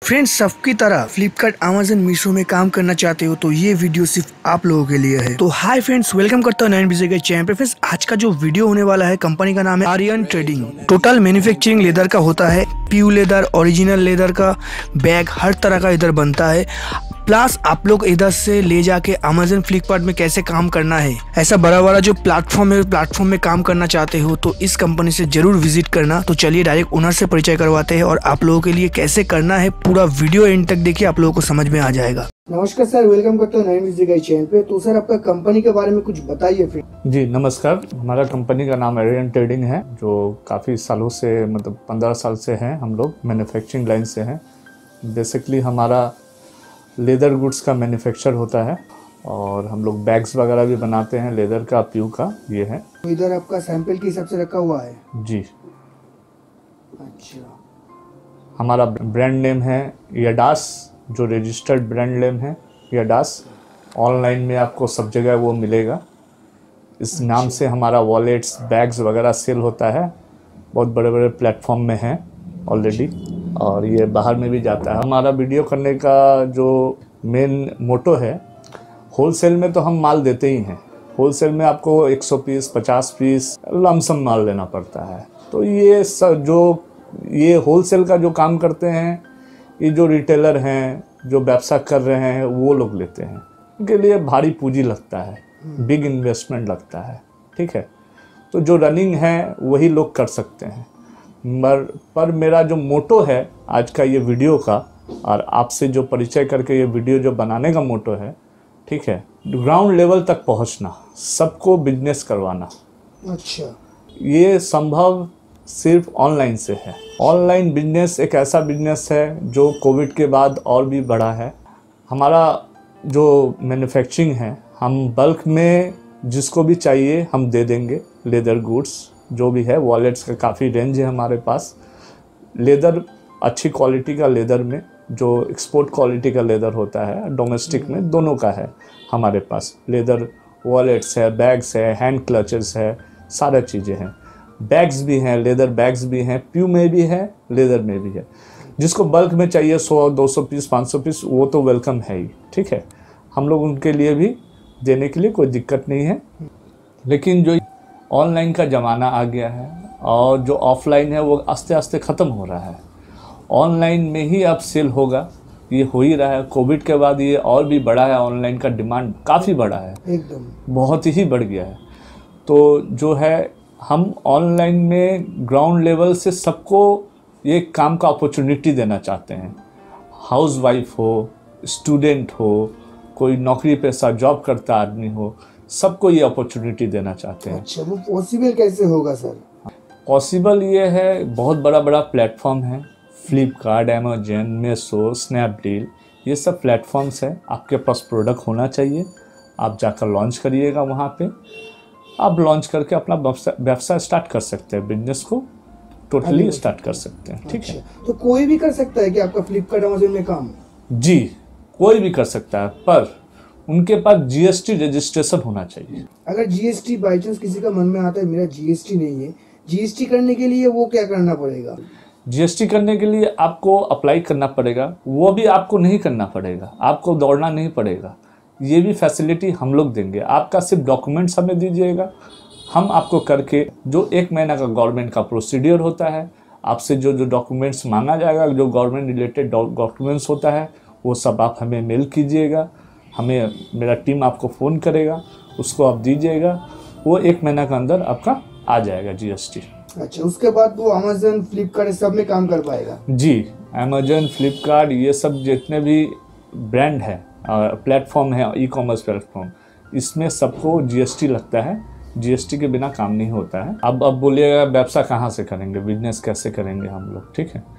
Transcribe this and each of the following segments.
Friends, सबकी तरह Flipkart, Amazon, Meesho में काम करना चाहते हो तो ये वीडियो सिर्फ आप लोगों के लिए है। तो हाय फ्रेंड्स, वेलकम करता हूँ नयन विजय के चैनल पे। फ्रेंड्स, आज का जो वीडियो होने वाला है, कंपनी का नाम है Aryan trading. Total manufacturing leather का होता है, प्योर लेदर, ओरिजिनल लेदर का बैग हर तरह का इधर बनता है। प्लस आप लोग इधर से ले जाके अमेज़न, फ्लिपकार्ट में कैसे काम करना है, ऐसा बड़ा बड़ा जो प्लेटफॉर्म है, प्लेटफॉर्म में काम करना चाहते हो तो इस कंपनी से जरूर विजिट करना। तो चलिए डायरेक्ट ओनर से परिचय करवाते हैं और आप लोगों के लिए कैसे करना है पूरा वीडियो एंड तक देखिए, आप लोगों को समझ में आ जाएगा। नमस्कार सर, वेलकम करता हूँ नयन विजय के चैनल पे। तो सर, आपका कंपनी के बारे में कुछ बताइए फिर। जी नमस्कार, हमारा कंपनी का नाम आर्यन ट्रेडिंग है, जो काफ़ी सालों से मतलब 15 साल से हैं। हम लोग मैन्युफैक्चरिंग लाइन से हैं। बेसिकली हमारा लेदर गुड्स का मैन्युफैक्चर होता है और हम लोग बैग्स वगैरह भी बनाते हैं लेदर का, प्यू का। ये है तो इधर आपका सैंपल के हिसाब से रखा हुआ है जी। अच्छा, हमारा ब्रांड नेम है यडास, जो रजिस्टर्ड ब्रांड नेम है यडास। ऑनलाइन में आपको सब जगह वो मिलेगा। इस नाम से हमारा वॉलेट्स, बैग्स वगैरह सेल होता है। बहुत बड़े बड़े प्लेटफॉर्म में है ऑलरेडी और ये बाहर में भी जाता है। हमारा वीडियो करने का जो मेन मोटो है, होलसेल में तो हम माल देते ही हैं। होलसेल में आपको 100 पीस, 50 पीस लमसम माल लेना पड़ता है। तो ये सब जो ये होलसेल का जो काम करते हैं, ये जो रिटेलर हैं, जो व्यवसाय कर रहे हैं, वो लोग लेते हैं। उनके लिए भारी पूंजी लगता है, बिग इन्वेस्टमेंट लगता है, ठीक है। तो जो रनिंग है वही लोग कर सकते हैं। पर मेरा जो मोटो है आज का ये वीडियो का, और आपसे जो परिचय करके ये वीडियो जो बनाने का मोटो है, ठीक है, ग्राउंड लेवल तक पहुंचना, सबको बिजनेस करवाना। अच्छा, ये संभव सिर्फ ऑनलाइन से है। ऑनलाइन बिजनेस एक ऐसा बिजनेस है जो कोविड के बाद और भी बढ़ा है। हमारा जो मैन्युफैक्चरिंग है, हम बल्क में जिसको भी चाहिए हम दे देंगे। लेदर गुड्स जो भी है, वॉलेट्स का काफ़ी रेंज है हमारे पास। लेदर अच्छी क्वालिटी का लेदर में, जो एक्सपोर्ट क्वालिटी का लेदर होता है, डोमेस्टिक में, दोनों का है हमारे पास। लेदर वॉलेट्स है, बैग्स है, हैंड क्लचेस है, सारा चीज़ें हैं। बैग्स भी हैं, लेदर बैग्स भी हैं, प्यू में भी है, लेदर में भी है। जिसको बल्क में चाहिए 100, 200 पीस, 500 पीस, वो तो वेलकम है ही, ठीक है। हम लोग उनके लिए भी देने के लिए कोई दिक्कत नहीं है। लेकिन जो ऑनलाइन का ज़माना आ गया है और जो ऑफलाइन है वो आस्ते आस्ते ख़त्म हो रहा है। ऑनलाइन में ही अब सेल होगा, ये हो ही रहा है। कोविड के बाद ये और भी बढ़ा है, ऑनलाइन का डिमांड काफ़ी बढ़ा है, एकदम बहुत ही बढ़ गया है। तो जो है, हम ऑनलाइन में ग्राउंड लेवल से सबको ये काम का अपॉर्चुनिटी देना चाहते हैं। हाउस वाइफ हो, स्टूडेंट हो, कोई नौकरी पेशा जॉब करता आदमी हो, सबको ये अपॉर्चुनिटी देना चाहते हैं। अच्छा, वो पॉसिबल कैसे होगा सर? पॉसिबल ये है, बहुत बड़ा बड़ा प्लेटफॉर्म है। फ्लिपकार्ट, अमेज़न, मीशो, स्नैपडील, ये सब प्लेटफॉर्म्स हैं। आपके पास प्रोडक्ट होना चाहिए, आप जाकर लॉन्च करिएगा। वहाँ पे आप लॉन्च करके अपना व्यवसाय स्टार्ट कर सकते हैं, बिजनेस को टोटली स्टार्ट कर सकते हैं, ठीक है। तो कोई भी कर सकता है कि आपका फ्लिपकार्ट, अमेज़न में काम? जी, कोई भी कर सकता है, पर उनके पास जीएसटी रजिस्ट्रेशन होना चाहिए। अगर जीएसटी बाई चांस किसी का मन में आता है मेरा जीएसटी नहीं है, जीएसटी करने के लिए वो क्या करना पड़ेगा? जीएसटी करने के लिए आपको अप्लाई करना पड़ेगा। वो भी आपको नहीं करना पड़ेगा, आपको दौड़ना नहीं पड़ेगा। ये भी फैसिलिटी हम लोग देंगे। आपका सिर्फ डॉक्यूमेंट्स हमें दीजिएगा, हम आपको करके, जो 1 महीना का गवर्नमेंट का प्रोसीडियर होता है, आपसे जो जो डॉक्यूमेंट्स मांगा जाएगा, जो गवर्नमेंट रिलेटेड डॉक्यूमेंट्स होता है, वो सब आप हमें मेल कीजिएगा। हमें, मेरा टीम आपको फ़ोन करेगा, उसको आप दीजिएगा, वो 1 महीना के अंदर आपका आ जाएगा जीएसटी। अच्छा, उसके बाद वो अमेज़न, फ्लिपकार्ट सब में काम कर पाएगा? जी, अमेज़न, फ्लिपकार्ट, ये सब जितने भी ब्रांड है, प्लेटफॉर्म है, ई कॉमर्स प्लेटफॉर्म, इसमें सबको जीएसटी लगता है। जीएसटी के बिना काम नहीं होता है। अब बोलिएगा व्यवसाय कहाँ से करेंगे, बिजनेस कैसे करेंगे हम लोग, ठीक है।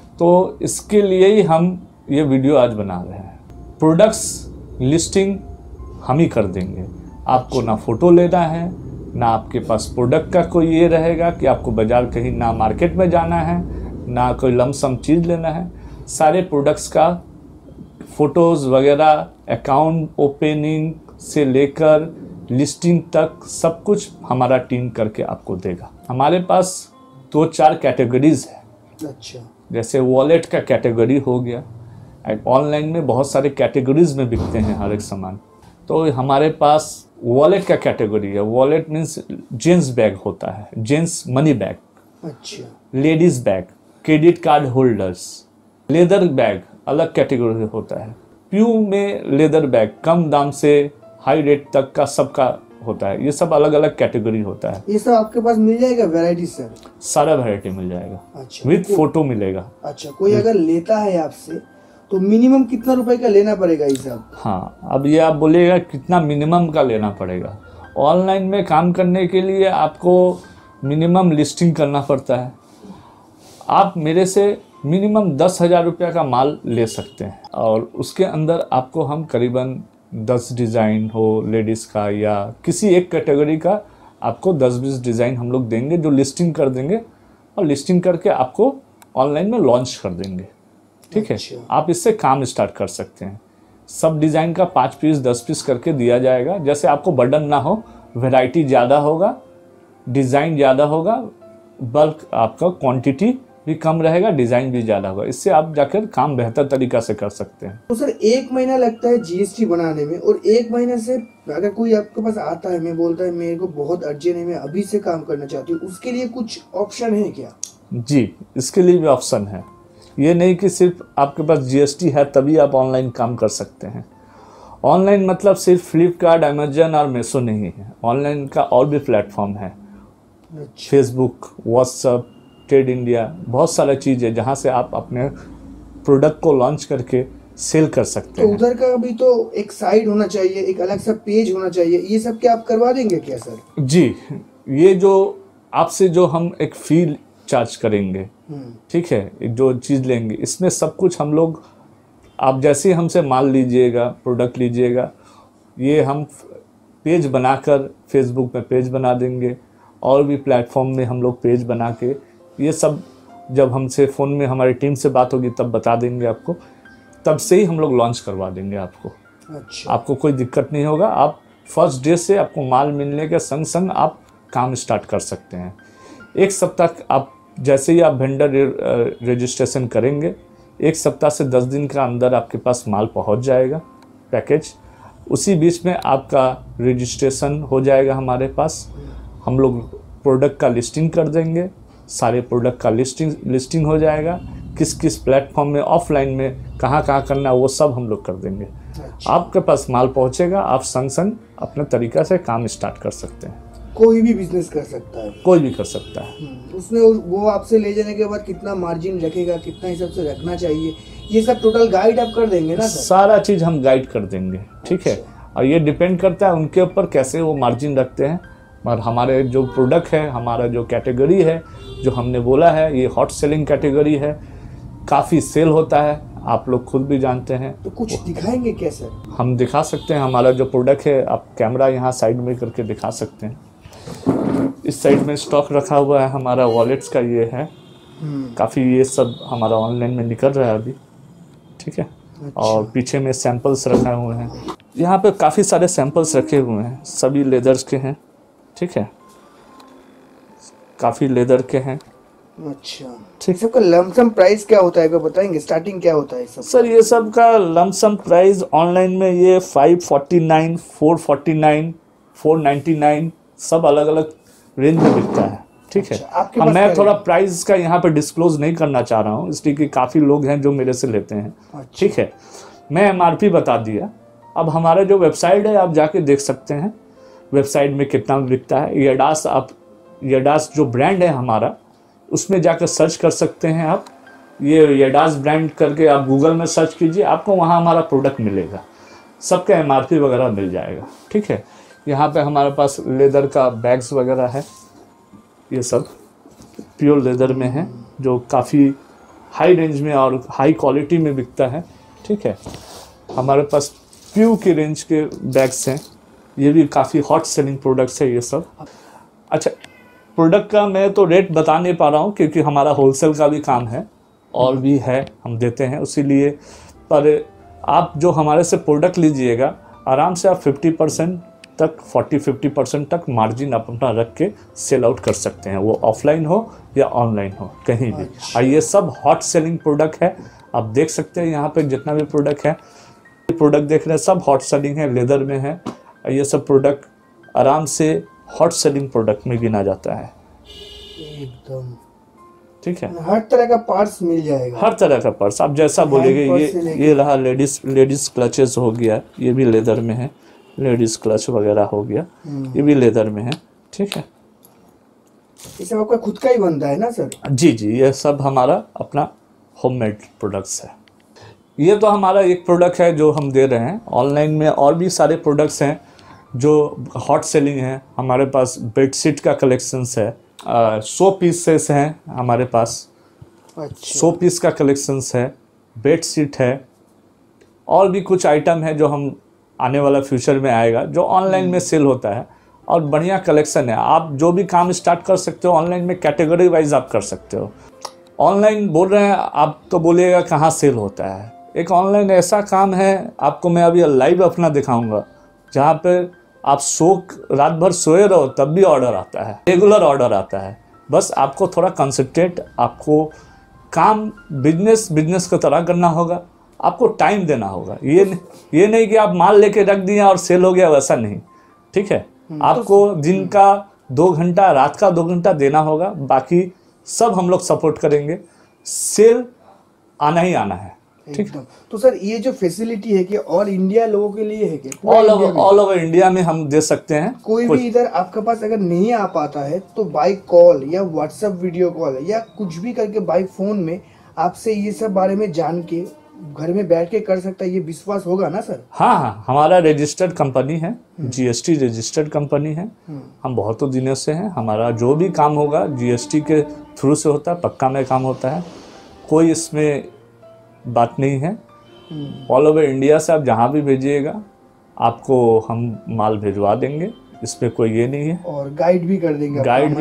तो इसके लिए ही हम ये वीडियो आज बना रहे हैं। प्रोडक्ट्स लिस्टिंग हम ही कर देंगे। आपको ना फ़ोटो लेना है, ना आपके पास प्रोडक्ट का कोई ये रहेगा कि आपको बाज़ार कहीं, ना मार्केट में जाना है, ना कोई लमसम चीज़ लेना है। सारे प्रोडक्ट्स का फ़ोटोज़ वगैरह, अकाउंट ओपनिंग से लेकर लिस्टिंग तक सब कुछ हमारा टीम करके आपको देगा। हमारे पास 2-4 कैटेगरीज़ है। अच्छा, जैसे वॉलेट का कैटेगरी हो गया, ऑनलाइन में बहुत सारे कैटेगरीज में बिकते हैं हर एक सामान। तो हमारे पास वॉलेट का कैटेगरी है। वॉलेट मीन्स जेंट्स बैग होता है, जेंट्स मनी बैग, अच्छा, ladies bag, credit card holders, leather bag अलग कैटेगरी होता है। प्यू में लेदर बैग कम दाम से हाई रेट तक का सबका होता है। ये सब अलग अलग कैटेगरी होता है। ये सब आपके पास मिल जाएगा वैरायटी सर? सारा वैरायटी मिल जाएगा। अच्छा, विद फोटो मिलेगा। अच्छा, कोई अगर लेता है आपसे तो मिनिमम कितना रुपए का लेना पड़ेगा ये सब? हाँ, अब ये आप बोलिएगा कितना मिनिमम का लेना पड़ेगा। ऑनलाइन में काम करने के लिए आपको मिनिमम लिस्टिंग करना पड़ता है। आप मेरे से मिनिमम 10,000 रुपये का माल ले सकते हैं और उसके अंदर आपको हम करीबन 10 डिज़ाइन हो लेडीज़ का या किसी एक कैटेगरी का आपको 10-20 डिज़ाइन हम लोग देंगे जो लिस्टिंग कर देंगे और लिस्टिंग करके आपको ऑनलाइन में लॉन्च कर देंगे। ठीक है, आप इससे काम स्टार्ट कर सकते हैं। सब डिज़ाइन का 5 पीस 10 पीस करके दिया जाएगा, जैसे आपको बर्डन ना हो, वैरायटी ज़्यादा होगा, डिज़ाइन ज़्यादा होगा, बल्क आपका क्वांटिटी भी कम रहेगा, डिज़ाइन भी ज़्यादा होगा। इससे आप जाकर काम बेहतर तरीक़ा से कर सकते हैं। तो सर 1 महीना लगता है जीएसटी बनाने में, और 1 महीने से अगर कोई आपके पास आता है, मैं बोलता है मेरे को बहुत अर्जेंट है, मैं अभी से काम करना चाहती हूँ, उसके लिए कुछ ऑप्शन है क्या? जी, इसके लिए भी ऑप्शन है। ये नहीं कि सिर्फ आपके पास जीएसटी है तभी आप ऑनलाइन काम कर सकते हैं। ऑनलाइन मतलब सिर्फ फ्लिपकार्ट, अमेजन और मीशो नहीं है। ऑनलाइन का और भी प्लेटफॉर्म है, फेसबुक, व्हाट्सएप, ट्रेड इंडिया, बहुत सारा चीज़ है जहाँ से आप अपने प्रोडक्ट को लॉन्च करके सेल कर सकते हैं। तो उधर का भी तो एक साइट होना चाहिए, एक अलग सा पेज होना चाहिए, ये सब क्या आप करवा देंगे क्या सर? जी, ये जो आपसे जो हम एक फी चार्ज करेंगे, ठीक है, एक जो चीज़ लेंगे, इसमें सब कुछ हम लोग, आप जैसे ही हमसे माल लीजिएगा, प्रोडक्ट लीजिएगा, ये हम पेज बनाकर फेसबुक में पेज बना देंगे और भी प्लेटफॉर्म में हम लोग पेज बना के, ये सब जब हमसे फ़ोन में हमारी टीम से बात होगी तब बता देंगे आपको, तब से ही हम लोग लॉन्च करवा देंगे आपको। अच्छा, आपको कोई दिक्कत नहीं होगा। आप फर्स्ट डे से आपको माल मिलने के संग संग आप काम स्टार्ट कर सकते हैं। 1 सप्ताह आप जैसे ही आप वेंडर रजिस्ट्रेशन करेंगे, 1 सप्ताह से 10 दिन का अंदर आपके पास माल पहुंच जाएगा पैकेज। उसी बीच में आपका रजिस्ट्रेशन हो जाएगा हमारे पास। हम लोग प्रोडक्ट का लिस्टिंग कर देंगे, सारे प्रोडक्ट का लिस्टिंग हो जाएगा, किस किस प्लेटफॉर्म में, ऑफलाइन में कहाँ करना है वो सब हम लोग कर देंगे। अच्छा। आपके पास माल पहुँचेगा, आप संग संग अपने तरीक़ा से काम स्टार्ट कर सकते हैं। कोई भी बिजनेस कर सकता है? कोई भी कर सकता है। उसमें वो आपसे ले जाने के बाद कितना मार्जिन रखेगा, कितना हिसाब से रखना चाहिए, ये सब टोटल गाइड आप कर देंगे ना सर? सारा चीज़ हम गाइड कर देंगे, ठीक है। और ये डिपेंड करता है उनके ऊपर कैसे वो मार्जिन रखते हैं। और हमारे जो प्रोडक्ट है, हमारा जो कैटेगरी है, जो हमने बोला है, ये हॉट सेलिंग कैटेगरी है, काफ़ी सेल होता है, आप लोग खुद भी जानते हैं। तो कुछ दिखाएंगे क्या सर? हम दिखा सकते हैं। हमारा जो प्रोडक्ट है, आप कैमरा यहाँ साइड में करके दिखा सकते हैं। इस साइड में स्टॉक रखा हुआ है हमारा वॉलेट्स का, ये है काफ़ी, ये सब हमारा ऑनलाइन में निकल रहा है अभी, ठीक है। अच्छा। और पीछे में सैंपल्स रखे हुए हैं, यहाँ पे काफ़ी सारे सैंपल्स रखे हुए हैं, सभी लेदर्स के हैं, ठीक है, काफ़ी लेदर के हैं। अच्छा, ठीक। सबका लमसम प्राइस क्या होता है, बताएंगे? स्टार्टिंग क्या होता है सब? सर ये सब का लमसम प्राइस ऑनलाइन में ये 549, 449, 499 सब अलग अलग रेंज में बिकता है, ठीक है। आपके अब पास मैं क्या थोड़ा है? प्राइस का यहाँ पे डिस्क्लोज नहीं करना चाह रहा हूँ, इसलिए कि काफ़ी लोग हैं जो मेरे से लेते हैं, ठीक है। मैं MRP बता दिया। अब हमारा जो वेबसाइट है आप जाके देख सकते हैं वेबसाइट में कितना बिकता है। येडास, आप येडास जो ब्रांड है हमारा, उसमें जाकर सर्च कर सकते हैं आप। ये येडास ब्रांड करके आप गूगल में सर्च कीजिए, आपको वहाँ हमारा प्रोडक्ट मिलेगा, सबका MRP वगैरह मिल जाएगा, ठीक है। यहाँ पे हमारे पास लेदर का बैग्स वगैरह है, ये सब प्योर लेदर में है, जो काफ़ी हाई रेंज में और हाई क्वालिटी में बिकता है, ठीक है। हमारे पास प्यू की रेंज के बैग्स हैं, ये भी काफ़ी हॉट सेलिंग प्रोडक्ट्स है ये सब। अच्छा, प्रोडक्ट का मैं तो रेट बता नहीं पा रहा हूँ क्योंकि हमारा होलसेल का भी काम है और भी है, हम देते हैं उसीलिए। पर आप जो हमारे से प्रोडक्ट लीजिएगा, आराम से आप 50% तक 40-50% तक मार्जिन अपना रख के सेल आउट कर सकते हैं, वो ऑफलाइन हो या ऑनलाइन हो, कहीं भी। और ये सब हॉट सेलिंग प्रोडक्ट है। आप देख सकते हैं यहाँ पे जितना भी प्रोडक्ट है, प्रोडक्ट देख रहे हैं सब हॉट सेलिंग है, लेदर में है। ये सब प्रोडक्ट आराम से हॉट सेलिंग प्रोडक्ट में गिना जाता है। एकदम ठीक है, हर तरह का पार्ट्स मिल जाएगा, हर तरह का पर्स आप जैसा बोलेंगे। ये रहा लेडीज क्लचेस हो गया, ये भी लेदर में है। लेडीज क्लच वगैरह हो गया, ये भी लेदर में है। ठीक है, ये सब आपका खुद का ही बनता है ना सर? जी जी, ये सब हमारा अपना होममेड प्रोडक्ट्स है। ये तो हमारा एक प्रोडक्ट है जो हम दे रहे हैं। ऑनलाइन में और भी सारे प्रोडक्ट्स हैं जो हॉट सेलिंग है। हमारे पास बेडशीट का कलेक्शंस है, 100 पीसेस हैं हमारे पास। अच्छा। 100 पीस का कलेक्शंस है, बेडशीट है, और भी कुछ आइटम है जो हम आने वाला फ्यूचर में आएगा, जो ऑनलाइन में सेल होता है। और बढ़िया कलेक्शन है। आप जो भी काम स्टार्ट कर सकते हो ऑनलाइन में, कैटेगरी वाइज आप कर सकते हो। ऑनलाइन बोल रहे हैं आप तो बोलिएगा कहाँ सेल होता है। एक ऑनलाइन ऐसा काम है, आपको मैं अभी लाइव अपना दिखाऊंगा, जहाँ पे आप रात भर सोए रहो तब भी ऑर्डर आता है, रेगुलर ऑर्डर आता है। बस आपको थोड़ा कंसंट्रेट, आपको काम बिजनेस की तरह करना होगा, आपको टाइम देना होगा। ये नहीं कि आप माल लेके रख दिए और सेल हो गया, वैसा नहीं। ठीक है, आपको दिन का 2 घंटा, रात का 2 घंटा देना होगा। बाकी सब हम लोग सपोर्ट करेंगे, सेल आना ही आना है। ठीक है, तो सर ये जो फैसिलिटी है कि ऑल इंडिया लोगों के लिए है कि ऑल ओवर इंडिया में हम दे सकते हैं। कोई भी इधर आपके पास अगर नहीं आ पाता है तो बाय कॉल या व्हाट्सएप वीडियो कॉल या कुछ भी करके बाय फोन में आपसे ये सब बारे में जान के घर में बैठ के कर सकता है, ये विश्वास होगा ना सर? हाँ, हमारा रजिस्टर्ड कंपनी है, GST रजिस्टर्ड कंपनी है। हम बहुत दिनों से हैं। हमारा जो भी काम होगा GST के थ्रू से होता है, पक्का में काम होता है, कोई इसमें बात नहीं है। ऑल ओवर इंडिया से आप जहाँ भी भेजिएगा आपको हम माल भिजवा देंगे, इस पर कोई ये नहीं है। और गाइड भी कर देंगे,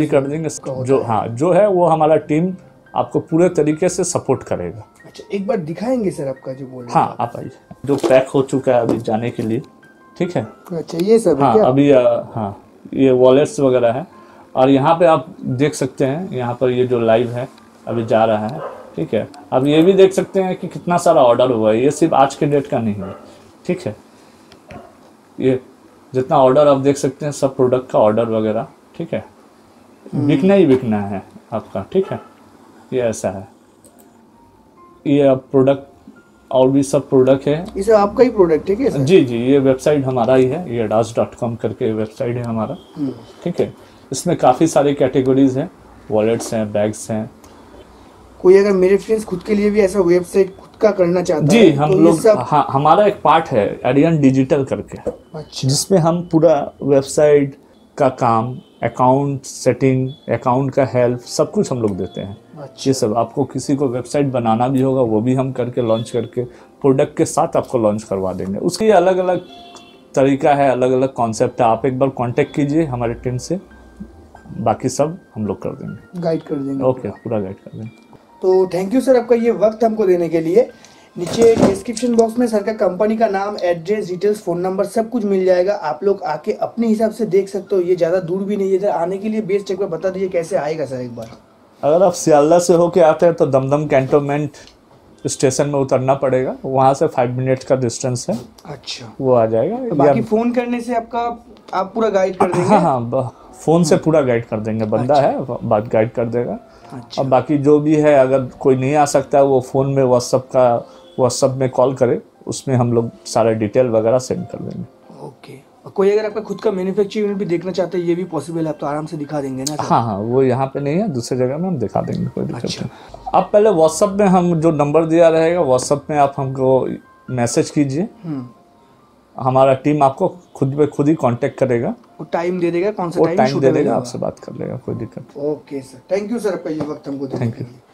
जो है वो हमारा टीम आपको पूरे तरीके से सपोर्ट करेगा। अच्छा, एक बार दिखाएंगे सर आपका जो बोल रहे हैं? हाँ, आप आइए, जो पैक हो चुका है अभी जाने के लिए। ठीक है, अच्छा ये सब हाँ क्या? अभी हाँ, ये वॉलेट्स वगैरह है। और यहाँ पे आप देख सकते हैं, यहाँ पर ये जो लाइव है अभी जा रहा है। ठीक है, अब ये भी देख सकते हैं कि कितना सारा ऑर्डर हुआ है। ये सिर्फ आज के डेट का नहीं है। ठीक है, ये जितना ऑर्डर आप देख सकते हैं सब प्रोडक्ट का ऑर्डर वगैरह। ठीक है, बिकना ही बिकना है आपका। ठीक है, ये ऐसा है। ये अब प्रोडक्ट और भी सब प्रोडक्ट है। ये सब आपका ही प्रोडक्ट है क्या सर? जी जी, ये वेबसाइट हमारा ही है, ये adas.com करके वेबसाइट है हमारा। ठीक है, इसमें काफ़ी सारे कैटेगरीज हैं, वॉलेट्स हैं, बैग्स हैं। कोई अगर मेरे फ्रेंड्स खुद के लिए भी ऐसा वेबसाइट खुद का करना चाहता जी, है हम तो लोग हाँ, हमारा एक पार्ट है आर्यन डिजिटल करके। अच्छा। जिसमें हम पूरा वेबसाइट का काम, अकाउंट सेटिंग, अकाउंट का हेल्प, सब कुछ हम लोग देते हैं। अच्छा। ये सब आपको किसी को वेबसाइट बनाना भी होगा वो भी हम करके लॉन्च करके प्रोडक्ट के साथ आपको लॉन्च करवा देंगे। उसकी अलग अलग तरीका है, अलग अलग कॉन्सेप्ट है। आप एक बार कांटेक्ट कीजिए हमारे टीम से, बाकी सब हम लोग कर देंगे, गाइड कर देंगे। ओके, पूरा गाइड कर देंगे। तो थैंक यू सर आपका ये वक्त हमको देने के लिए। नीचे डिस्क्रिप्शन बॉक्स में सर का कंपनी का नाम, एड्रेस, डिटेल्स, फ़ोन नंबर सब कुछ मिल जाएगा। आप लोग आके अपने हिसाब से देख सकते हो। ये ज़्यादा दूर भी नहीं है। इधर आने के लिए बेस्ट एक बार बता दीजिए कैसे आएगा सर एक बार? अगर आप सियालदा से होके आते हैं तो दमदम कैंटोनमेंट स्टेशन में उतरना पड़ेगा, वहाँ से 5 मिनट का डिस्टेंस है। अच्छा, वो आ जाएगा। तो बाकी फ़ोन करने से आप पूरा गाइड कर देंगे? हाँ, फ़ोन से पूरा गाइड कर देंगे, बंदा है बात गाइड कर देगा। अच्छा। और बाकी जो भी है, अगर कोई नहीं आ सकता है वो फ़ोन में व्हाट्सअप में कॉल करे, उसमें हम लोग सारा डिटेल वगैरह सेंड कर देंगे। ओके। और कोई अगर आपका खुद का मैन्युफैक्चरिंग यूनिट भी देखना चाहते हैं, ये भी पॉसिबल है? आप तो आराम से दिखा देंगे ना सर? हाँ, वो यहाँ पे नहीं है, दूसरी जगह में हम दिखा देंगे, कोई दिक्कत नहीं। आप पहले व्हाट्सअप में, हम जो नंबर दिया रहेगा व्हाट्सअप में आप हमको मैसेज कीजिए, हमारा टीम आपको खुद ही कांटेक्ट करेगा। वो टाइम दे देगा, कौन सा टाइम दे देगा, आपसे बात कर लेगा, कोई दिक्कत। Okay sir, thank you sir आपका ये वक्त हमको देने के लिए।